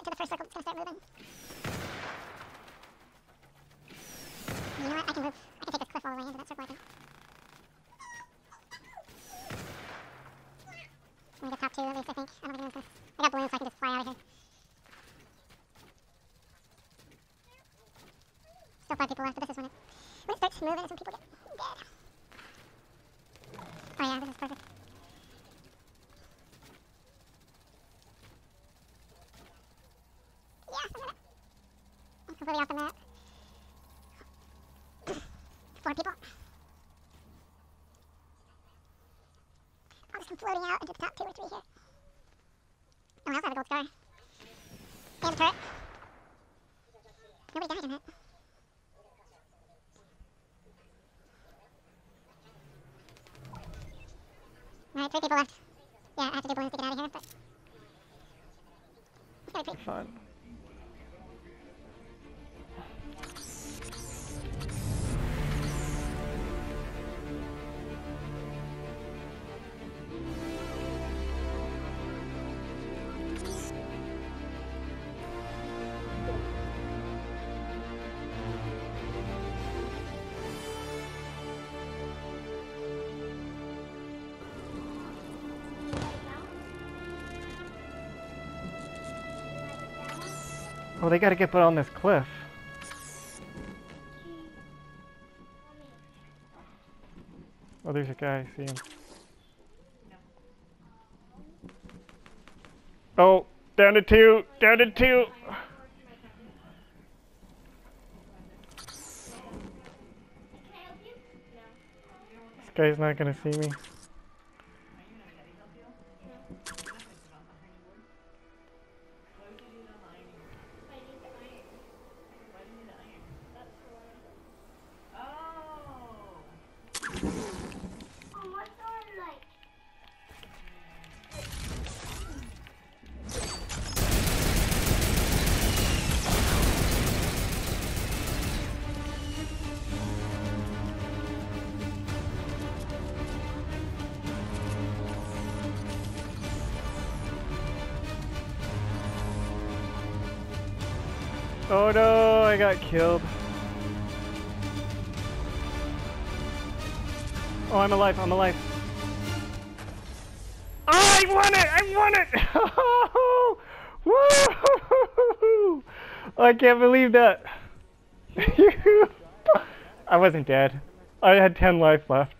to the first circle, it's gonna start moving. You know what? I can move. I can take this cliff all the way into that circle, I think. I'm gonna get top two at least, I think. I don't think anyone's gonna... I got balloons, so I can just fly out of here. Still 5 people left, but this is when it starts moving, it's when people get dead. Oh yeah, this is perfect. Yes, I got it. I'm completely off the map. 4 people. I'll just come floating out into the top 2 or 3 here. Oh, I also have a gold star. And a turret. Nobody died in that. Alright, 3 people left. Yeah, I have to do balloons to get out of here, but... It's gonna be pretty fun. Oh, they gotta get put on this cliff. Oh, there's a guy, I see him. Oh, down to 2, down to 2! This guy's not gonna see me. Oh no, I got killed. Oh, I'm alive, I'm alive. Oh, I won it! I won it! Woo! I can't believe that. I wasn't dead. I had 10 life left.